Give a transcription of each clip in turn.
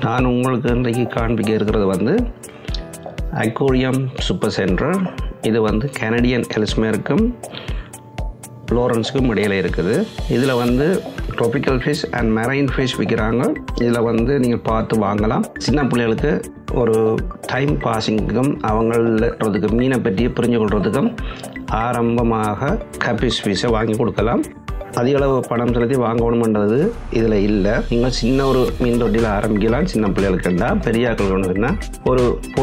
நான் உங்களுக்கு இன்றைக்கு காண்பிக்க இருக்கிறது வந்து அக்வேரியம் சூப்பர் சென்டர். இது வந்து கனடியன் எல்ஸ்மேருக்கும் லோரன்ஸுக்கும் இடையில் இருக்குது. இதில் வந்து tropical fish and marine fish விற்கிறாங்க. இதில் வந்து நீங்கள் பார்த்து வாங்கலாம். சின்ன பிள்ளைகளுக்கு ஒரு டைம் பாஸிங்கும் அவங்களுக்கு மீனை பற்றி புரிஞ்சு கொள்றதுக்கும் ஆரம்பமாக கப்பிஸ் ஃபிஷ்ஷை வாங்கி கொடுக்கலாம். அதிக அளவு பணம் செலுத்தி வாங்கணுமென்றது இதில் இல்லை. நீங்கள் சின்ன ஒரு மீன் தொட்டியில் ஆரம்பிக்கலாம். சின்ன பிள்ளைகளுக்குண்டா பெரியாக்கள் கொண்டுன்னா ஒரு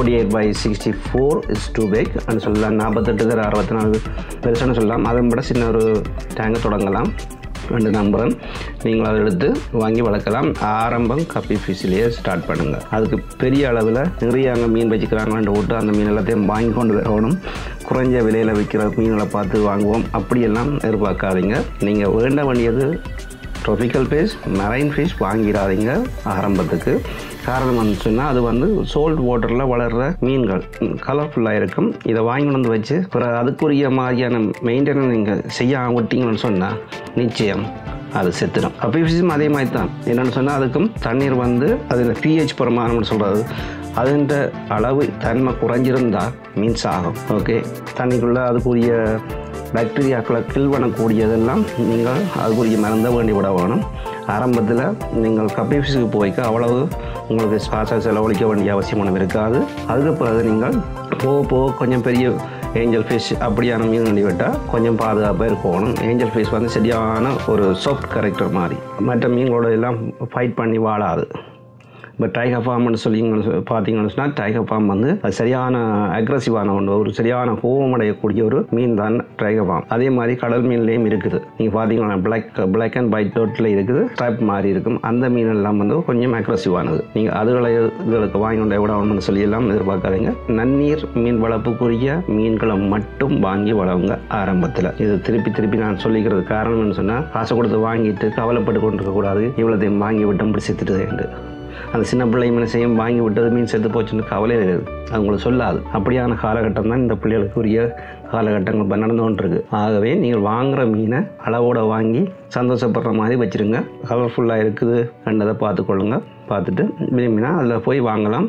48/64 இஸ் டூ பிக் அப்படின்னு சொல்லலாம். 48/64 பெருசானு சொல்லலாம். அதை விட சின்ன ஒரு டேங்கை தொடங்கலாம். 2 நம்பரும் நீங்கள் அதை எடுத்து வாங்கி வளர்க்கலாம். ஆரம்பம் கப்பி ஃபிஷ்லேயே ஸ்டார்ட் பண்ணுங்கள். அதுக்கு பெரிய அளவில் நிறைய அங்கே மீன் வச்சுக்கிறாங்கன்னு விட்டு அந்த மீன் எல்லாத்தையும் வாங்கி கொண்டு வரணும். குறைஞ்ச விலையில் விற்கிற மீன்களை பார்த்து வாங்குவோம் அப்படியெல்லாம் எதிர்பார்க்காதீங்க. நீங்கள் வேண்ட வேண்டியது ட்ராபிக்கல் ஃபிஷ், மெரைன் ஃபிஷ் வாங்கிடாதீங்க ஆரம்பத்துக்கு. காரணம் வந்து சொன்னால் அது வந்து சோல்ட் வாட்டரில் வளர்கிற மீன்கள் கலர்ஃபுல்லாக இருக்கும். இதை வாங்கி வந்து வச்சு பிறகு அதுக்குரிய மாதிரியான மெயின்டெனன்ஸ் நீங்கள் செய்ய விட்டீங்கன்னு சொன்னால் நிச்சயம் அது செத்துடும். கப்பி ஃபிஷ்ஷும் அதே மாதிரி தான். என்னென்னு சொன்னால் அதுக்கும் தண்ணீர் வந்து அதில் pH பிரமாணம்னு சொல்கிறது அதுன்ற அளவு தன்மை குறைஞ்சிருந்தால் மீன் சாகும். ஓகே, தண்ணிக்குள்ளே அதுக்குரிய பாக்டீரியாக்களை கில் பண்ணக்கூடியதெல்லாம் நீங்கள் அதுக்குரிய மருந்தை வேண்டி விட வேணும். ஆரம்பத்தில் நீங்கள் கப்பி ஃபிஷ்ஷுக்கு போய்க்க அவ்வளவு உங்களுக்கு காசை செலவழிக்க வேண்டிய அவசியம் ஒன்றும் இருக்காது. அதுக்கு பிறகு நீங்கள் போக கொஞ்சம் பெரிய ஏஞ்சல் ஃபிஷ் அப்படியான மீன் வண்டி விட்டால் கொஞ்சம் பாதுகாப்பாக இருக்கணும். ஏஞ்சல் ஃபிஷ் வந்து சரியான ஒரு சாஃப்ட் கேரக்டர் மாதிரி மற்ற மீன்களோட எல்லாம் ஃபைட் பண்ணி வாழாது. இப்போ டைகர் ஃபார்ம்னு சொல்லி பார்த்தீங்கன்னு சொன்னால் டைகர் ஃபார்ம் வந்து அது சரியான அக்ரெசிவான ஒன்று, ஒரு சரியான கோபமடையக்கூடிய ஒரு மீன் தான் டைகர் ஃபார்ம். அதே மாதிரி கடல் மீன்லேயும் இருக்குது. நீங்கள் பார்த்தீங்கன்னா பிளாக் அண்ட் ஒயிட் டோட்டில் இருக்குது, ஸ்ட்ரைப் மாதிரி இருக்கும். அந்த மீன் எல்லாம் வந்து கொஞ்சம் அக்ரெசிவானது. நீங்கள் இதுகளுக்கு வாங்கி கொண்டு விடணும்னு சொல்லி எல்லாம் எதிர்பார்க்காதீங்க. நன்னீர் மீன் வளர்ப்புக்குரிய மீன்களை மட்டும் வாங்கி வளருங்க ஆரம்பத்தில். இது திருப்பி நான் சொல்லிக்கிறது காரணம்னு சொன்னால் காசை கொடுத்து வாங்கிட்டு கவலைப்பட்டு கொண்டு இருக்கக்கூடாது. இவ்வளோத்தையும் வாங்கி விட்டு இப்படி செத்துட்டு அந்த சின்ன பிள்ளை மீனை செய்யும் வாங்கி விட்டது மீன் செத்து போச்சுன்னு கவலை இருக்குது. அது உங்களுக்கு சொல்லாது. அப்படியான காலகட்டம் தான் இந்த பிள்ளைகளுக்கு உரிய காலகட்டங்கள் இப்போ நடந்து கொண்டிருக்கு. ஆகவே நீங்கள் வாங்குகிற மீனை அளவோடு வாங்கி சந்தோஷப்படுற மாதிரி வச்சுருங்க. கலர்ஃபுல்லாக இருக்குது கண்டதை பார்த்துக்கொள்ளுங்க. பார்த்துட்டு விரும்பினா அதில் போய் வாங்கலாம்.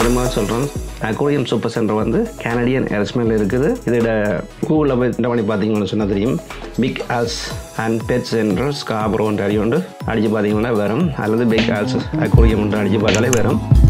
திரும்ப சொல்கிறேன், அக்வேரியம் சூப்பர் சென்டர் வந்து கனடியன் எரஸ்மேல் இருக்குது. இதோட கூகுளில் போய் இந்த பண்ணி பார்த்தீங்கன்னு சொன்னால் தெரியும். Big Al's and pet centre ஸ்காப்ரோன்ற அடி கொண்டு அடித்து பார்த்தீங்கன்னா வரும், அல்லது பிக் ஆல்ஸ் அக்வேரியம் அடித்து பார்த்தாலே வரும்.